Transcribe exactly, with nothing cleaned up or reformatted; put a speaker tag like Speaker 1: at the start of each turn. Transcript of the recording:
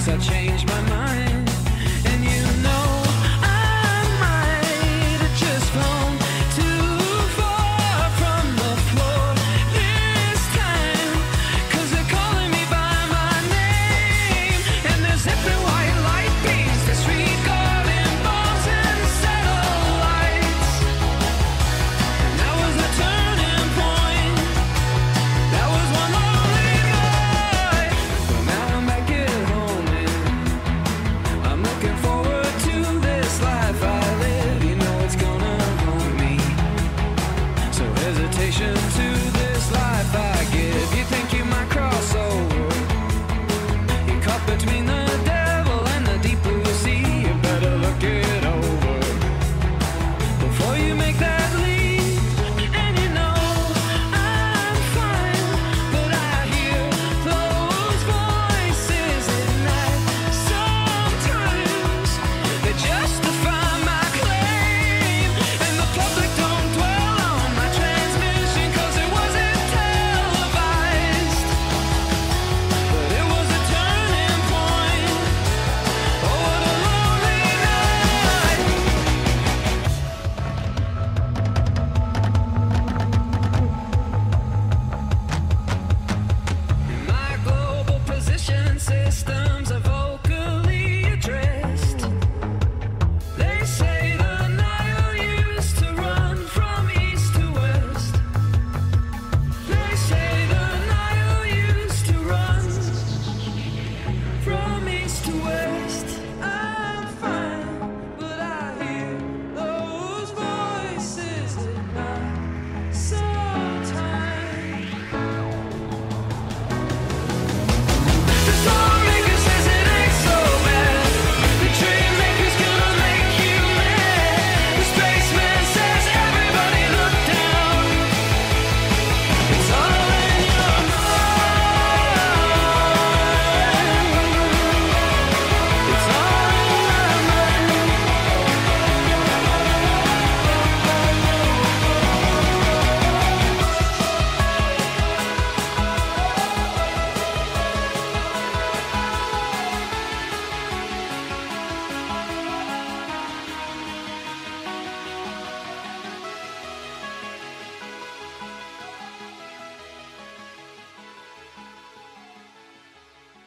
Speaker 1: 'cause I changed my mind. And you know I might have just flown too far from the floor this time, 'cause they're calling me by my name. And there's zipping white light beams, disregarding bombs and satellites. And that was the turning point. That was one lonely night. But now I'm back at home and I'm looking forward to this life I live. You know it's gonna haunt me. So hesitation to this life I give. You think you might cross over. You're caught between the devil and the deep blue sea. You better look it over before you make that leap. And you know I'm fine, but I hear those voices at night. Sometimes they justify my claim, and the public don't dwell on my transmission, 'cause it wasn't televised. But it was a turning point. Oh, what a lonely night. My global position systems evolve.